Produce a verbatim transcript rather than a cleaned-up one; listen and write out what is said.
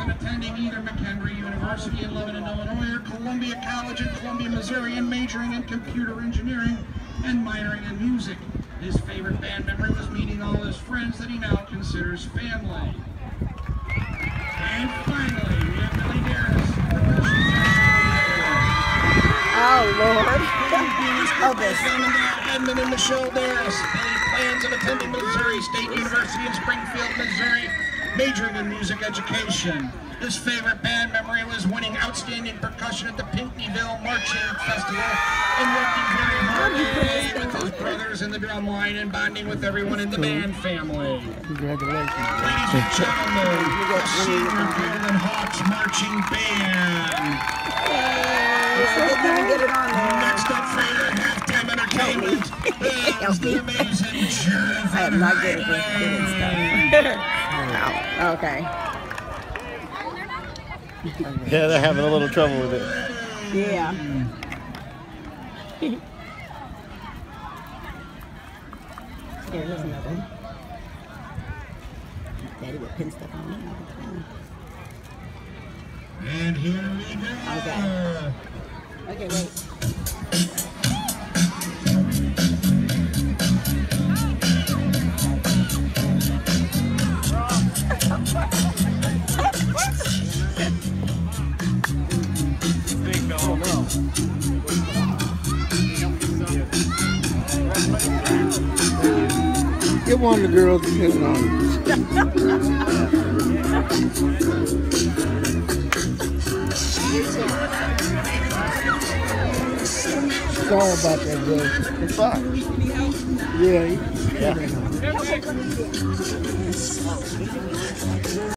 and attending either McHenry University in Lebanon, Illinois, or Columbia College in Columbia, Missouri, and majoring in computer engineering and minoring in music. His favorite band memory was meeting all his friends that he now considers family. And finally, we have Billy Darris. Oh, Lord. Oh, this. Edmund and Michelle Darris. Billy plans on attending Missouri State University in Springfield, Missouri, majoring in music education. His favorite band memory was winning outstanding percussion at the Pinckneyville Marching Festival and working very hard with his brothers in the drum line and bonding with everyone in the band family. Congratulations. Ladies and gentlemen, the Senior Golden Hawks Marching Band. Next up for your halftime entertainment is the amazing Jennifer. I am not good at this good stuff. Oh, okay. Yeah, they're having a little trouble with it. Yeah. Here, here's another one. Daddy would pin stuff on me all the time. And here we go. Okay. Okay, wait. Get one of the girls to pin it on. Sorry about that, girl. It's fine. Yeah. Yeah.